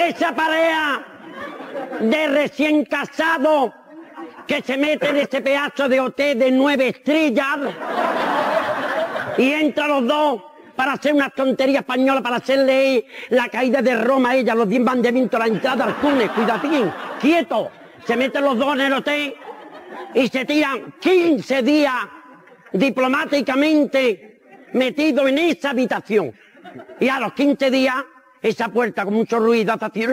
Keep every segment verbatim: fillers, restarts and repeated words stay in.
esa pareja de recién casados que se mete en ese pedazo de hotel de nueve estrellas y entran los dos para hacer una tontería española, para hacerle la caída de Roma a ella, los diez mandamientos, la entrada al túnel, cuidadín, quieto. Se meten los dos en el hotel y se tiran quince días diplomáticamente metidos en esa habitación. Y a los quince días, esa puerta con mucho ruido hace así.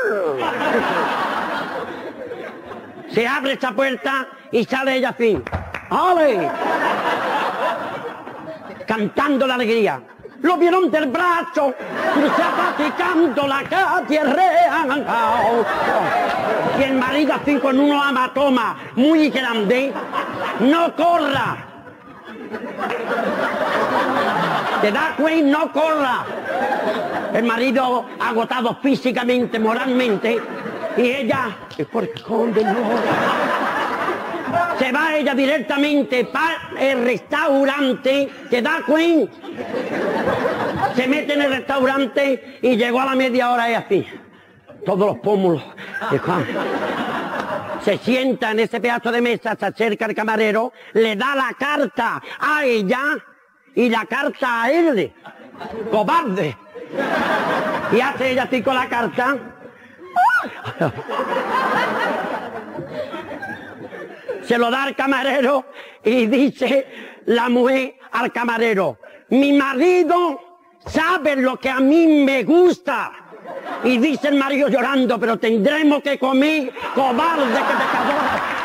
Se abre esa puerta y sale ella así. ¡Ale! Cantando la alegría. Lo vieron del brazo, zapaticando la calle real. Y el marido así con unos hematomas muy grandes. ¡No corra! ¿Te das cuenta? ¡No corra! El marido agotado físicamente, moralmente, y ella, ¿por qué no? Se va ella directamente para el restaurante, ¿te das cuenta? Se mete en el restaurante y llegó a la media hora y así, todos los pómulos. Se sienta en ese pedazo de mesa, se acerca al camarero, le da la carta a ella y la carta a él, cobarde. Y hace ella así con la carta. Se lo da al camarero y dice la mujer al camarero, mi marido sabe lo que a mí me gusta. Y dice el marido llorando, pero tendremos que comer, cobarde que te acabó.